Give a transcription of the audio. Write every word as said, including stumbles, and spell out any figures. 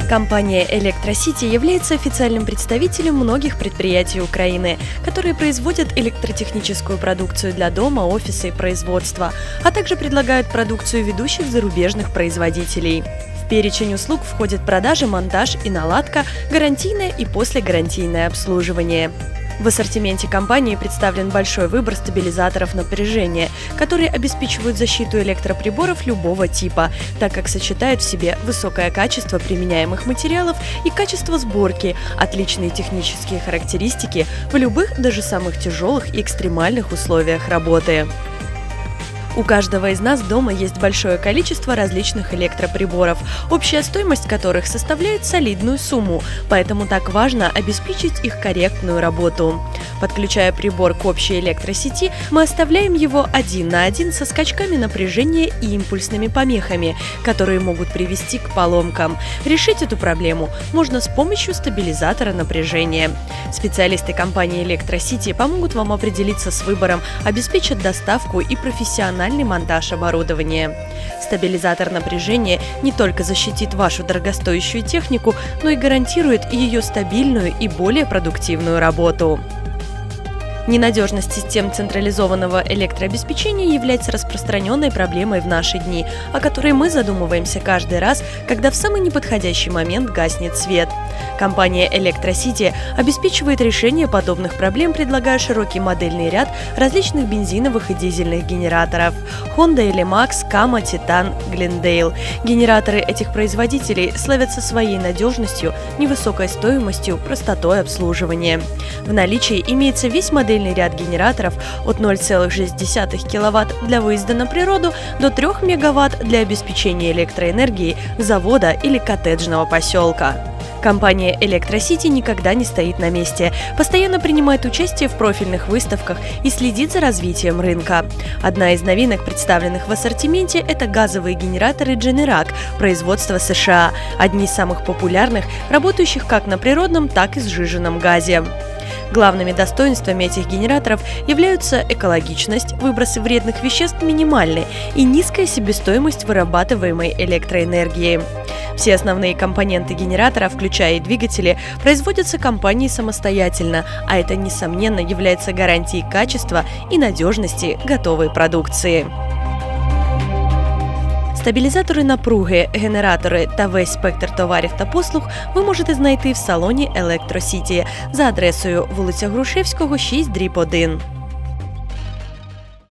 Компания «Электросити» является официальным представителем многих предприятий Украины, которые производят электротехническую продукцию для дома, офиса и производства, а также предлагают продукцию ведущих зарубежных производителей. В перечень услуг входят продажа, монтаж и наладка, гарантийное и послегарантийное обслуживание. В ассортименте компании представлен большой выбор стабилизаторов напряжения, которые обеспечивают защиту электроприборов любого типа, так как сочетают в себе высокое качество применяемых материалов и качество сборки, отличные технические характеристики в любых, даже самых тяжелых и экстремальных условиях работы. У каждого из нас дома есть большое количество различных электроприборов, общая стоимость которых составляет солидную сумму, поэтому так важно обеспечить их корректную работу. Подключая прибор к общей электросети, мы оставляем его один на один со скачками напряжения и импульсными помехами, которые могут привести к поломкам. Решить эту проблему можно с помощью стабилизатора напряжения. Специалисты компании «Электросити» помогут вам определиться с выбором, обеспечат доставку и профессиональный монтаж оборудования. Стабилизатор напряжения не только защитит вашу дорогостоящую технику, но и гарантирует ее стабильную и более продуктивную работу. Ненадежность систем централизованного электрообеспечения является распространенной проблемой в наши дни, о которой мы задумываемся каждый раз, когда в самый неподходящий момент гаснет свет. Компания «Электросити» обеспечивает решение подобных проблем, предлагая широкий модельный ряд различных бензиновых и дизельных генераторов – Honda, Elimax, Kama, Titan, Glendale. Генераторы этих производителей славятся своей надежностью, невысокой стоимостью, простотой обслуживания. В наличии имеется весь модельный ряд генераторов от ноль целых шесть десятых киловатт для выезда на природу до трёх мегаватт для обеспечения электроэнергией завода или коттеджного поселка. Компания «Электросити» никогда не стоит на месте, постоянно принимает участие в профильных выставках и следит за развитием рынка. Одна из новинок, представленных в ассортименте, это газовые генераторы Generac производства США, одни из самых популярных, работающих как на природном, так и сжиженном газе. Главными достоинствами этих генераторов являются экологичность, выбросы вредных веществ минимальны и низкая себестоимость вырабатываемой электроэнергии. Все основные компоненты генератора, включая и двигатели, производятся компанией самостоятельно, а это, несомненно, является гарантией качества и надежности готовой продукції. Стабілізатори напруги, генератори та весь спектр товарів та послуг ви можете знайти в салоні «Електросіті» за адресою вулиця Грушевського, шість дріб один.